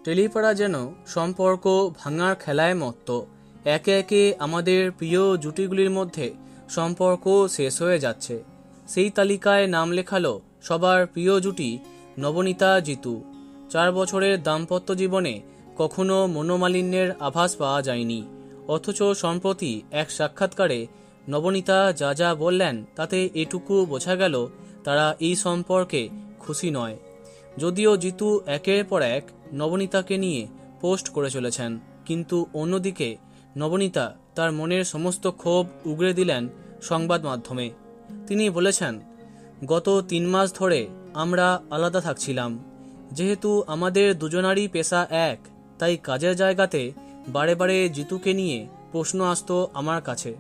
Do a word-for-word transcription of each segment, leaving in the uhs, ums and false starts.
টেলিপাড়া যেন সম্পর্ক ভাঙার খেলায় মত্ত। একে একে আমাদের প্রিয় জুটিগুলির মধ্যে সম্পর্ক শেষ হয়ে যাচ্ছে। সেই তালিকায় নাম লেখালো সবার প্রিয় জুটি নবনীতা জিতু। চার বছরের দাম্পত্য জীবনে কখনো মনোমালিন্যের আভাস পাওয়া যায়নি, অথচ সম্প্রতি এক সাক্ষাৎকারে নবনীতা যা যা বললেন তাতে এটুকু বোঝা গেল তারা এই সম্পর্কে খুশি নয়। যদিও জিতু একের পর এক নবনীতাকে নিয়ে পোস্ট করে চলেছেন, কিন্তু অন্যদিকে নবনীতা তার মনের সমস্ত ক্ষোভ উগরে দিলেন সংবাদ মাধ্যমে। তিনি বলেছেন, গত তিন মাস ধরে আমরা আলাদা থাকছিলাম। যেহেতু আমাদের দুজনারই পেশা এক, তাই কাজের জায়গাতে বারে বারে জিতুকে নিয়ে প্রশ্ন আসতো আমার কাছে।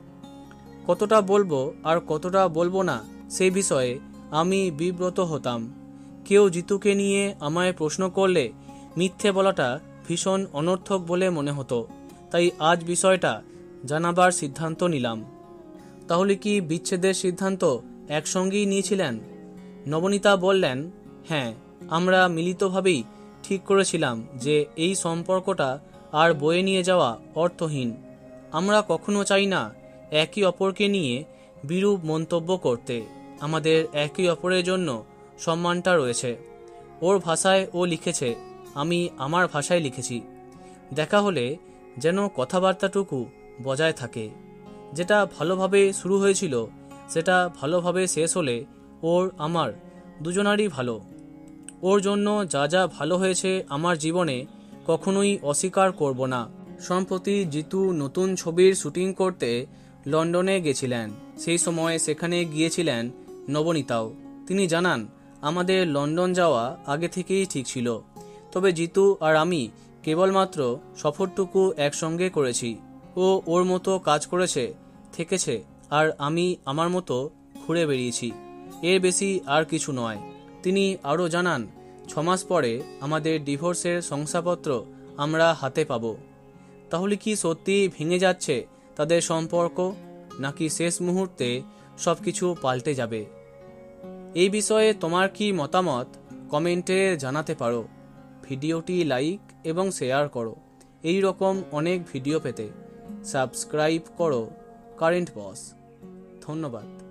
কতটা বলবো আর কতটা বলবো না সেই বিষয়ে আমি বিব্রত হতাম। কেউ জিতুকে নিয়ে আমায় প্রশ্ন করলে মিথ্যে বলাটা ভীষণ অনর্থক বলে মনে হতো, তাই আজ বিষয়টা জানাবার সিদ্ধান্ত নিলাম। তাহলে কি বিচ্ছেদের সিদ্ধান্ত একসঙ্গেই নিয়েছিলেন? নবনীতা বললেন, হ্যাঁ, আমরা মিলিতভাবেই ঠিক করেছিলাম যে এই সম্পর্কটা আর বয়ে নিয়ে যাওয়া অর্থহীন। আমরা কখনো চাই না একে অপরকে নিয়ে বিরূপ মন্তব্য করতে। আমাদের একে অপরের জন্য সম্মানটা রয়েছে। ওর ভাষায় ও লিখেছে, আমি আমার ভাষায় লিখেছি। দেখা হলে যেন কথাবার্তাটুকু বজায় থাকে। যেটা ভালোভাবে শুরু হয়েছিল সেটা ভালোভাবে শেষ হলে ওর আমার দুজনারই ভালো। ওর জন্য যা যা ভালো হয়েছে আমার জীবনে কখনোই অস্বীকার করব না। সম্প্রতি জিতু নতুন ছবির শুটিং করতে লন্ডনে গেছিলেন। সেই সময় সেখানে গিয়েছিলেন নবনীতাও। তিনি জানান, আমাদের লন্ডন যাওয়া আগে থেকেই ঠিক ছিল, তবে জিতু আর আমি কেবলমাত্র সফরটুকু একসঙ্গে করেছি। ও ওর মতো কাজ করেছে, থেকেছে, আর আমি আমার মতো ঘুরে বেরিয়েছি। এর বেশি আর কিছু নয়। তিনি আরও জানান, ছমাস পরে আমাদের ডিভোর্সের শংসাপত্র আমরা হাতে পাব। তাহলে কি সত্যি ভেঙে যাচ্ছে তাদের সম্পর্ক, নাকি শেষ মুহূর্তে সবকিছু পাল্টে যাবে? এই বিষয়ে তোমার কি মতামত কমেন্টে জানাতে পারো। ভিডিওটি লাইক এবং শেয়ার করো। এই রকম অনেক ভিডিও পেতে সাবস্ক্রাইব করো কারেন্ট বস। ধন্যবাদ।